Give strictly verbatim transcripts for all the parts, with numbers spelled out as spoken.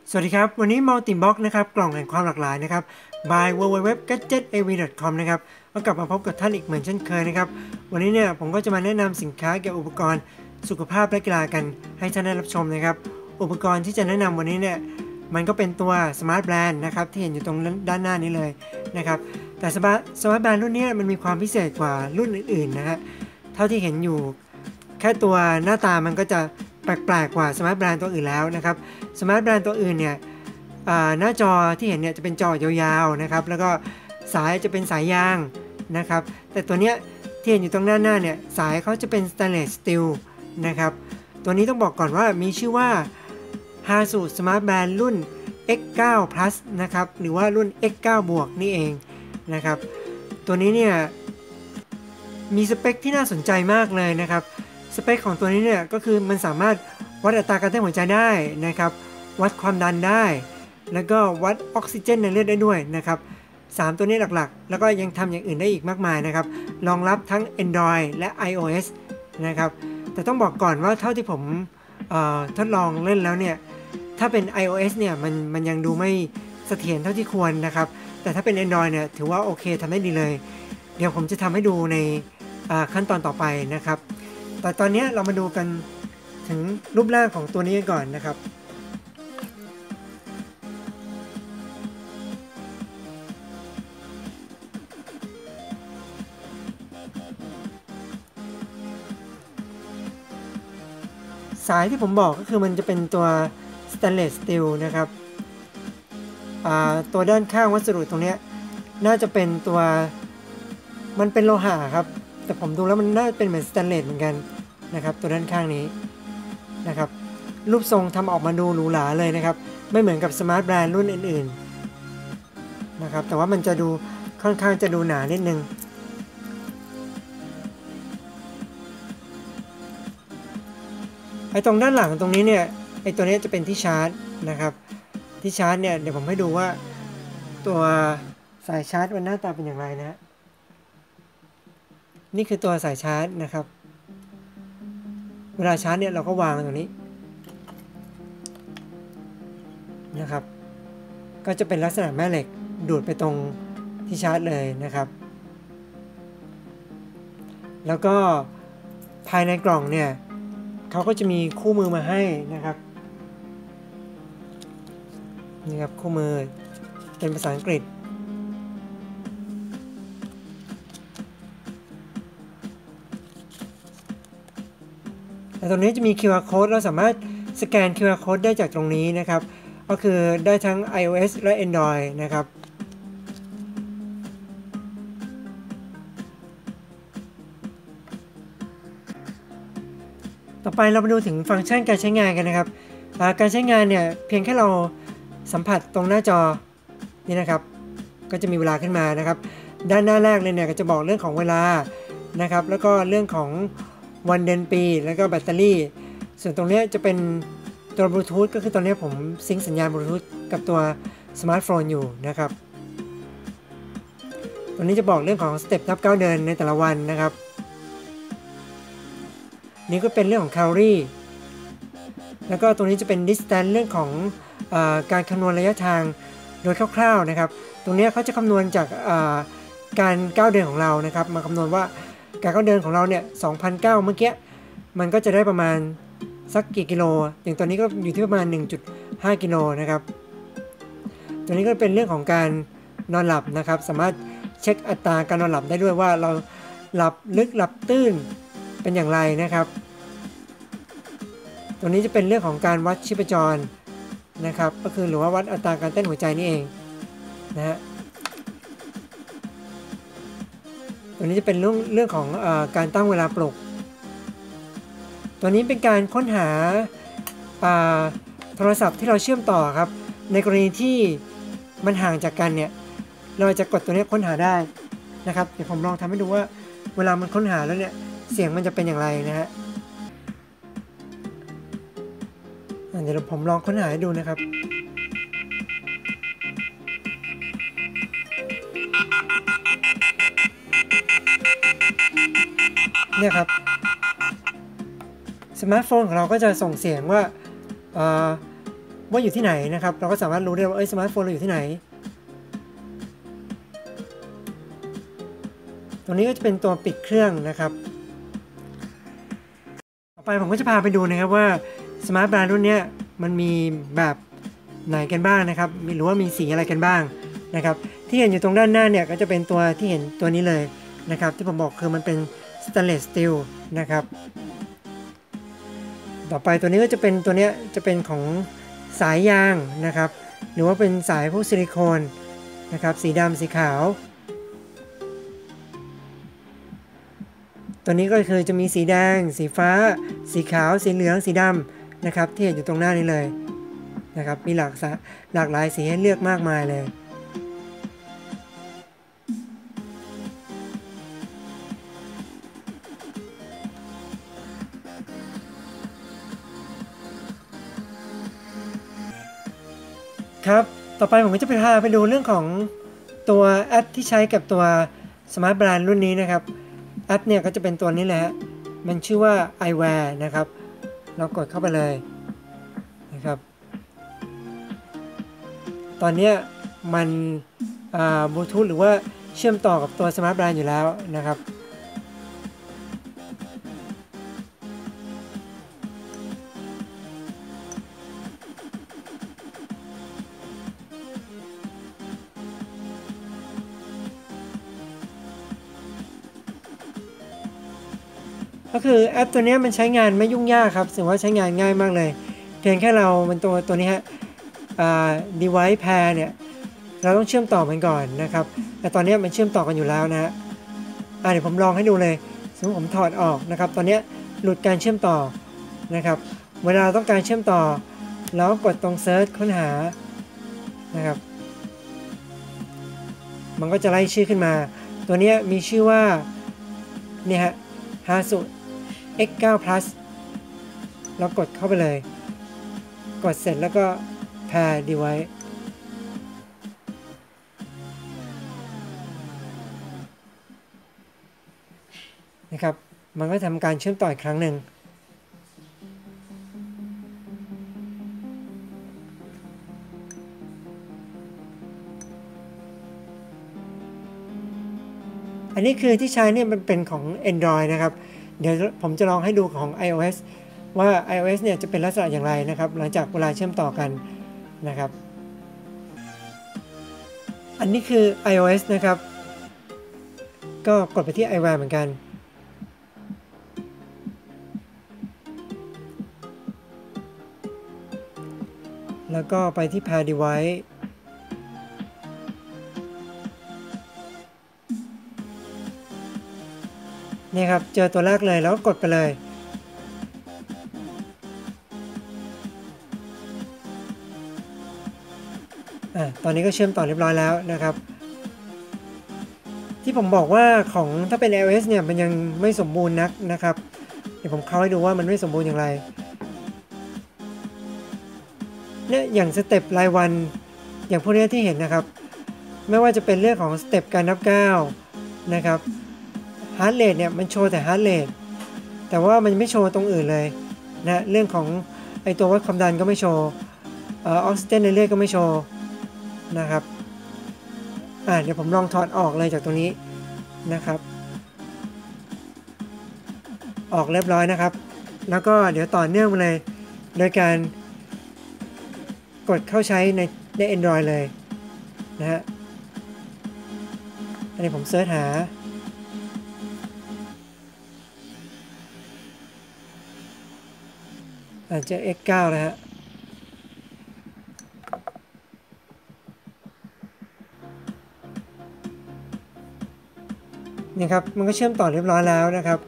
สวัสดีครับวันนี้ Multibox นะครับกล่องแห่งความหลากหลายนะครับ by ดับเบิลยู ดับเบิลยู ดับเบิลยู ดอท gadget a v ดอท คอม นะครับก็กลับมาพบกับท่านอีกเหมือนเช่นเคยนะครับวันนี้เนี่ยผมก็จะมาแนะนำสินค้าเกี่ยวกับอุปกรณ์สุขภาพและกีฬากันให้ท่านได้รับชมนะครับอุปกรณ์ที่จะแนะนำวันนี้เนี่ยมันก็เป็นตัว Smart Band นะครับที่เห็นอยู่ตรงด้านหน้านี้เลยนะครับแต่ Smart Smart Band รุ่นนี้มันมีความพิเศษกว่ารุ่นอื่นๆนะฮะเท่าที่เห็นอยู่แค่ตัวหน้าตามันก็จะแปลกๆกว่า Smart Band ตัวอื่นแล้วนะครับ Smart Band ตัวอื่นเนี่ยหน้าจอที่เห็นเนี่ยจะเป็นจอยาวๆนะครับแล้วก็สายจะเป็นสายยางนะครับแต่ตัวเนี้ยที่เห็นอยู่ตรงหน้าหน้าเนี่ยสายเขาจะเป็น Stainless Steel นะครับตัวนี้ต้องบอกก่อนว่ามีชื่อว่า Hasu Smart Band รุ่น เอ็กซ์ ไนน์ Plus นะครับหรือว่ารุ่น เอ็กซ์ ไนน์ บวกนี่เองนะครับตัวนี้เนี่ยมีสเปคที่น่าสนใจมากเลยนะครับสเปคของตัวนี้เนี่ยก็คือมันสามารถวัดอัตราการเต้นหัวใจได้นะครับวัดความดันได้แล้วก็วัดออกซิเจนในเลือดได้ด้วยนะครับสามตัวนี้หลักๆแล้วก็ยังทำอย่างอื่นได้อีกมากมายนะครับรองรับทั้ง Android และ iOS นะครับแต่ต้องบอกก่อนว่าเท่าที่ผมทดลองเล่นแล้วเนี่ยถ้าเป็น iOS เนี่ยมันมันยังดูไม่เสถียรเท่าที่ควรนะครับแต่ถ้าเป็น Android เนี่ยถือว่าโอเคทำได้ดีเลยเดี๋ยวผมจะทำให้ดูในขั้นตอนต่อไปนะครับแต่ตอนนี้เรามาดูกันถึงรูปร่างของตัวนี้ก่อนนะครับสายที่ผมบอกก็คือมันจะเป็นตัว Stainless Steel นะครับตัวด้านข้างวัสดุตรงนี้น่าจะเป็นตัวมันเป็นโลหะครับแต่ผมดูแล้วมันน่าจะเป็นเหมือน Stainless เหมือนกันนะครับตัวด้านข้างนี้นะครับรูปทรงทำออกมาดูหรูหราเลยนะครับไม่เหมือนกับ Smart Band รุ่นอื่นๆนะครับแต่ว่ามันจะดูค่อนข้างจะดูหนานิดนึงไอ้ตรงด้านหลังตรงนี้เนี่ยไอ้ตัวนี้จะเป็นที่ชาร์จนะครับที่ชาร์จเนี่ยเดี๋ยวผมให้ดูว่าตัวสายชาร์จมันหน้าตาเป็นอย่างไรนะนี่คือตัวสายชาร์จนะครับเวลาชาร์จเนี่ยเราก็วางตรงนี้นะครับก็จะเป็นลักษณะแม่เหล็กดูดไปตรงที่ชาร์จเลยนะครับแล้วก็ภายในกล่องเนี่ยเขาก็จะมีคู่มือมาให้นะครับนี่ครับคู่มือเป็นภาษาอังกฤษแต่ตรงนี้จะมี คิว อาร์ Code เราสามารถสแกน คิว อาร์ Code ได้จากตรงนี้นะครับก็คือได้ทั้ง iOS และ Android นะครับต่อไปเรามาดูถึงฟังก์ชันการใช้งานกันนะครับการใช้งานเนี่ยเพียงแค่เราสัมผัสตรงหน้าจอนี่นะครับก็จะมีเวลาขึ้นมานะครับด้านหน้าแรกเลยเนี่ยก็จะบอกเรื่องของเวลานะครับแล้วก็เรื่องของวันเดือนปีแล้วก็แบตเตอรี่ส่วนตรงนี้จะเป็นตัวบลูทูธก็คือตอนนี้ผมซิงค์สัญญาณบลูทูธกับตัวสมาร์ทโฟนอยู่นะครับตัวนี้จะบอกเรื่องของสเต็ปนับก้าวเดินในแต่ละวันนะครับนี่ก็เป็นเรื่องของแคลอรี่แล้วก็ตรงนี้จะเป็น distance เรื่องของเอ่อการคำนวณระยะทางโดยคร่าวๆนะครับตรงนี้เขาจะคำนวณจากการก้าวเดินของเรานะครับมาคำนวณว่าการก้าวเดินของเราเนี่ย สองพันเก้า เมื่อกี้มันก็จะได้ประมาณสักกี่กิโลอย่างตอนนี้ก็อยู่ที่ประมาณ หนึ่งจุดห้า กิโลนะครับตัวนี้ก็เป็นเรื่องของการนอนหลับนะครับสามารถเช็คอัตราการนอนหลับได้ด้วยว่าเราหลับลึกหลับตื้นเป็นอย่างไรนะครับตรงนี้จะเป็นเรื่องของการวัดชีพจรนะครับก็คือหรือว่าวัดอัตราการเต้นหัวใจนี่เองนะฮะตัวนี้จะเป็นเรื่องเรื่องของเอ่อการตั้งเวลาปลุกตัวนี้เป็นการค้นหาโทรศัพท์ที่เราเชื่อมต่อครับในกรณีที่มันห่างจากกันเนี่ยเราจะกดตัวนี้ค้นหาได้นะครับเดี๋ยวผมลองทำให้ดูว่าเวลามันค้นหาแล้วเนี่ยเสียงมันจะเป็นอย่างไรนะฮะเดี๋ยวผมลองค้นหาให้ดูนะครับเนี่ยครับ สมาร์ทโฟนของเราก็จะส่งเสียงว่าว่าอยู่ที่ไหนนะครับเราก็สามารถรู้ได้ว่าเอ้ยสมาร์ทโฟนเราอยู่ที่ไหนตรงนี้ก็จะเป็นตัวปิดเครื่องนะครับต่อไปผมก็จะพาไปดูนะครับว่าสมาร์ทบรานด์รุ่นนี้มันมีแบบไหนกันบ้างนะครับหรือว่ามีสีอะไรกันบ้างนะครับที่เห็นอยู่ตรงด้านหน้าเนี่ยก็จะเป็นตัวที่เห็นตัวนี้เลยนะครับที่ผมบอกคือมันเป็นสแตนเลสสตีลนะครับต่อไปตัวนี้ก็จะเป็นตัวนี้จะเป็นของสายยางนะครับหรือว่าเป็นสายพวกซิลิโคนนะครับสีดำสีขาวตัวนี้ก็คือจะมีสีแดงสีฟ้าสีขาวสีเหลืองสีดำนะครับที่เห็นอยู่ตรงหน้านี้เลยนะครับมีหลากหลากหลายสีให้เลือกมากมายเลยครับต่อไปผมก็จะไปพาไปดูเรื่องของตัวแอปที่ใช้กับตัว Smart Brand รุ่นนี้นะครับแอปเนี่ยก็จะเป็นตัวนี้แหละมันชื่อว่า iWear นะครับเรากดเข้าไปเลยนะครับตอนนี้มันบลูทูธหรือว่าเชื่อมต่อกับตัว Smart Brand อยู่แล้วนะครับก็คือแอปตัวนี้มันใช้งานไม่ยุ่งยากครับถือว่าใช้งานง่ายมากเลยเพียงแค่เรามันตัวตัวนี้ฮะอ่า device pair เนี่ยเราต้องเชื่อมต่อมันก่อนนะครับแต่ตอนนี้มันเชื่อมต่อกันอยู่แล้วนะฮะเดี๋ยวผมลองให้ดูเลยสมมติผมถอดออกนะครับตอนนี้หลุดการเชื่อมต่อนะครับเวลาเราต้องการเชื่อมต่อแล้วกดตรง search ค้นหานะครับมันก็จะไล่ชื่อขึ้นมาตัวนี้มีชื่อว่าเนี่ยฮะ ฮาสุ เอ็กซ์ ไนน์ plus เรากดเข้าไปเลยกดเสร็จแล้วก็ pair device นะครับมันก็ทำการเชื่อมต่ออีกครั้งหนึ่งอันนี้คือที่ใช้เนี่ยมันเป็นของ Android นะครับเดี๋ยวผมจะลองให้ดูของ iOS ว่า iOS เนี่ยจะเป็นลักษณะอย่างไรนะครับหลังจากเวลาเชื่อมต่อกันนะครับอันนี้คือ iOS นะครับก็กดไปที่ iWear เหมือนกันแล้วก็ไปที่ Pair Deviceนี่ครับเจอตัวแรกเลยแล้วก็กดไปเลยอ่ะตอนนี้ก็เชื่อมต่อเรียบร้อยแล้วนะครับที่ผมบอกว่าของถ้าเป็น iOS เนี่ยมันยังไม่สมบูรณ์นักนะครับเดี๋ยวผมเข้าให้ดูว่ามันไม่สมบูรณ์อย่างไรเนี่ยอย่างสเต็ปรายวันอย่างพวกนี้ที่เห็นนะครับไม่ว่าจะเป็นเรื่องของสเต็ปการนับก้าวนะครับฮาร์ทเรทเนี่ยมันโชว์แต่ฮาร์ทเรทแต่ว่ามันไม่โชว์ตรงอื่นเลยนะเรื่องของไอตัววัดความดันก็ไม่โชว์ออกซิเจนในเลือดก็ไม่โชว์นะครับอ่าเดี๋ยวผมลองถอดออกเลยจากตรงนี้นะครับออกเรียบร้อยนะครับแล้วก็เดี๋ยวต่อเนื่องมาเลยโดยการกดเข้าใช้ในใน Android เลยนะฮะอันนี้ผมเสิร์ชหาอาจจะ เอ็กซ์ ไนน์ นะฮะนี่ครับมันก็เชื่อมต่อเรียบร้อยแล้วนะครับ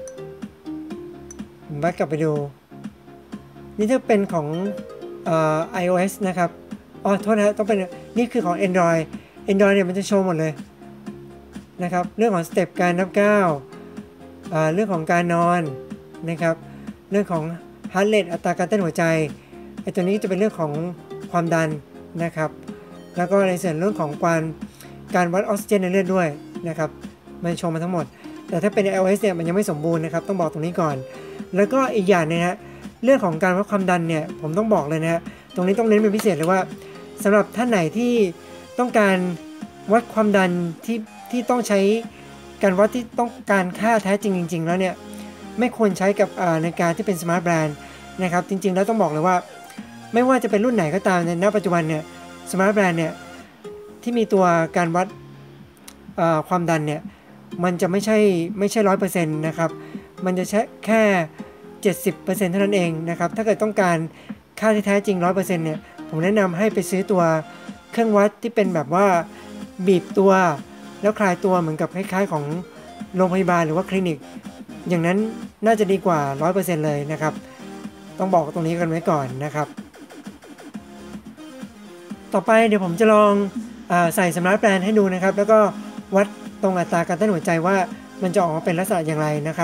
ผมแบ็กกลับไปดูนี่ถ้าเป็นของเอ่อ iOS นะครับอ๋อโทษนะต้องเป็นนี่คือของ Android Android เนี่ยมันจะโชว์หมดเลยนะครับเรื่องของสเต็ปการนับก้าวเรื่องของการนอนนะครับเรื่องของฮาร์ทเรทอัตราการเต้นหัวใจไอ้ตัวนี้จะเป็นเรื่องของความดันนะครับแล้วก็ในส่วนเรื่องของการการวัดออกซิเจนในเลือดด้วยนะครับมันโชว์มาทั้งหมดแต่ถ้าเป็น iOS เนี่ยมันยังไม่สมบูรณ์นะครับต้องบอกตรงนี้ก่อนแล้วก็อีกอย่างนึงนะเรื่องของการวัดความดันเนี่ยผมต้องบอกเลยนะตรงนี้ต้องเน้นเป็นพิเศษเลยว่าสำหรับท่านไหนที่ต้องการวัดความดันที่ที่ต้องใช้การวัดที่ต้องการค่าแท้จริงจริงๆแล้วเนี่ยไม่ควรใช้กับนาฬิกาที่เป็นสมาร์ทแบรนด์นะครับจริงๆแล้วต้องบอกเลยว่าไม่ว่าจะเป็นรุ่นไหนก็ตามในณปัจจุบันเนี่ยสมาร์ทแบรนด์เนี่ยที่มีตัวการวัดความดันเนี่ยมันจะไม่ใช่ไม่ใช่ร้อยเปอร์เซ็นต์นะครับมันจะใช้แค่ เจ็ดสิบเปอร์เซ็นต์ เท่านั้นเองนะครับถ้าเกิดต้องการค่าที่แท้จริง ร้อยเปอร์เซ็นต์ เนี่ยผมแนะนำให้ไปซื้อตัวเครื่องวัดที่เป็นแบบว่าบีบตัวแล้วคลายตัวเหมือนกับคล้ายๆของโรงพยาบาลหรือว่าคลินิกอย่างนั้นน่าจะดีกว่า ร้อยเปอร์เซ็นต์ เลยนะครับต้องบอกตรงนี้กันไว้ก่อนนะครับต่อไปเดี๋ยวผมจะลองอ่าใส่สมาร์ทแบนด์ให้ดูนะครับแล้วก็วัดตรงอัตราการเต้นหัวใจว่ามันจะออกมาเป็นลักษณะอย่างไรนะครับ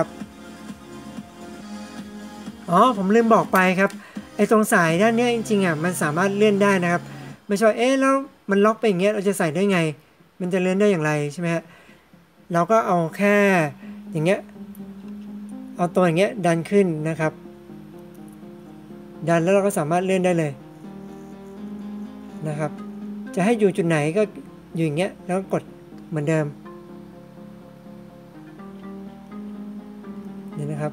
อ๋อผมลืมบอกไปครับไอ้ตรงสายด้านนี้จริงๆอ่ะมันสามารถเลื่อนได้นะครับไม่ใช่เอ๊ะแล้วมันล็อกไปอย่างเงี้ยเราจะใส่ได้ไงมันจะเลื่อนได้อย่างไรใช่ไหมฮะเราก็เอาแค่อย่างเงี้ยเอาตัวอย่างเงี้ยดันขึ้นนะครับดันแล้วเราก็สามารถเลื่อนได้เลยนะครับจะให้อยู่จุดไหนก็อยู่อย่างเงี้ยแล้วกดเหมือนเดิมนี่นะครับ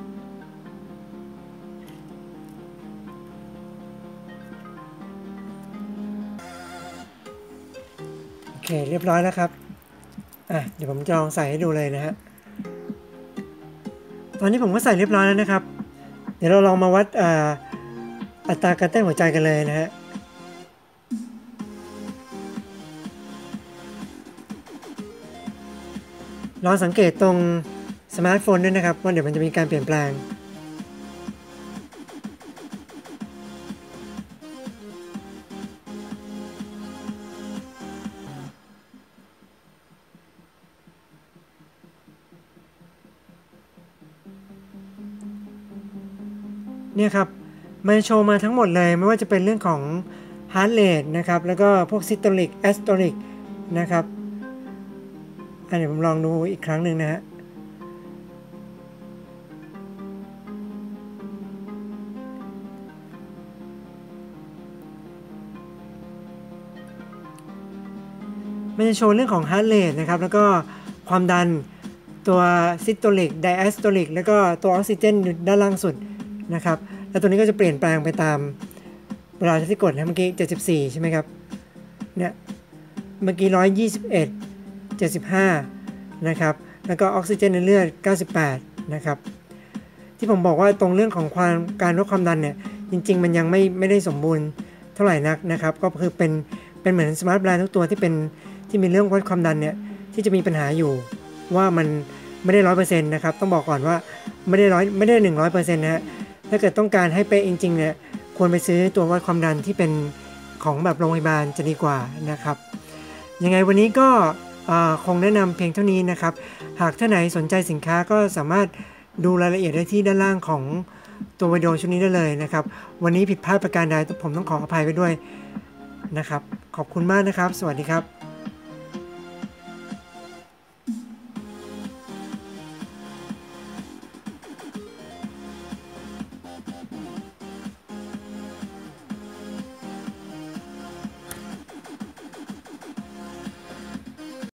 โอเคเรียบร้อยแล้วครับอ่ะเดี๋ยวผมจะลองใส่ให้ดูเลยนะฮะตอนนี้ผมก็ใส่เรียบร้อยแล้วนะครับเดี๋ยวเราลองมาวัดอ่าอัตราการเต้นหัวใจกันเลยนะฮะลองสังเกตตรงสมาร์ทโฟนด้วยนะครับว่าเดี๋ยวมันจะมีการเปลี่ยนแปลงเนี่ยครับมันโชว์มาทั้งหมดเลยไม่ว่าจะเป็นเรื่องของ heart rate นะครับแล้วก็พวก systolic asystolic นะครับอันนี้ผมลองดูอีกครั้งหนึ่งนะฮะมันจะโชว์เรื่องของ heart rate นะครับแล้วก็ความดันตัว systolic diastolic แล้วก็ตัวออกซิเจนด้านล่างสุดนะครับแล้วตัวนี้ก็จะเปลี่ยนแปลงไปตามเวลาที่กดนะเมื่อกี้เจ็ดสิบสี่ใช่ไหมครับเนี่ยเมื่อกี้หนึ่งร้อยยี่สิบเอ็ด เจ็ดสิบห้านะครับแล้วก็ออกซิเจนในเลือดเก้าสิบแปดนะครับที่ผมบอกว่าตรงเรื่องของความการลดความดันเนี่ยจริงๆมันยังไม่ไม่ได้สมบูรณ์เท่าไหร่นักนะครับก็คือเป็นเป็นเหมือนสมาร์ทแบนด์ทุกตัวที่เป็นที่มีเรื่องวัดความดันเนี่ยที่จะมีปัญหาอยู่ว่ามันไม่ได้ ร้อยเปอร์เซ็นต์ นะครับต้องบอกก่อนว่าไม่ได้ร้อยไม่ได้ หนึ่งร้อยเปอร์เซ็นต์ นะฮะถ้าเกิดต้องการให้เป๊ะจริงๆเนี่ยควรไปซื้อตัววัดความดันที่เป็นของแบบโรงพยาบาลจะดีกว่านะครับยังไงวันนี้ก็คงแนะนำเพียงเท่านี้นะครับหากท่านไหนสนใจสินค้าก็สามารถดูรายละเอียดได้ที่ด้านล่างของตัววิดีโอชุดนี้ได้เลยนะครับวันนี้ผิดพลาดประการใดผมต้องขออภัยไว้ด้วยนะครับขอบคุณมากนะครับสวัสดีครับ